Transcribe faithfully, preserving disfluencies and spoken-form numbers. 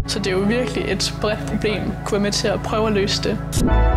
Så det er jo virkelig et bredt problem. Kunne være med til at prøve at løse det.